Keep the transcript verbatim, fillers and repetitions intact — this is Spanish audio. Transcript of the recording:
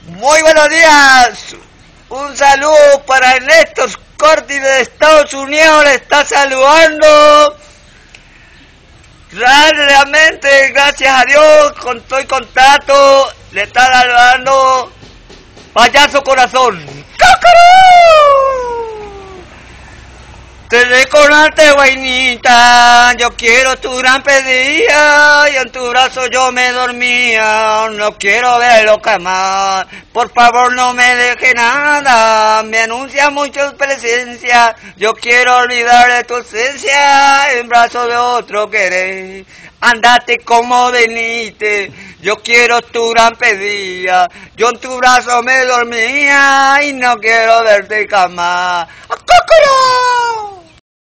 Muy buenos días. Un saludo para Ernesto Corti de Estados Unidos. Le está saludando. Realmente, gracias a Dios, con todo el contrato, le está saludando Payaso Corazón. ¡Cácaro! Te recordarte, guainita, yo quiero tu gran pedida, y en tu brazo yo me dormía, no quiero verlo jamás, por favor no me deje nada, me anuncia mucho tu presencia, yo quiero olvidar de tu ausencia, en brazos de otro querer, andate como veniste, yo quiero tu gran pedida, yo en tu brazo me dormía, y no quiero verte jamás. ¡Cócoro!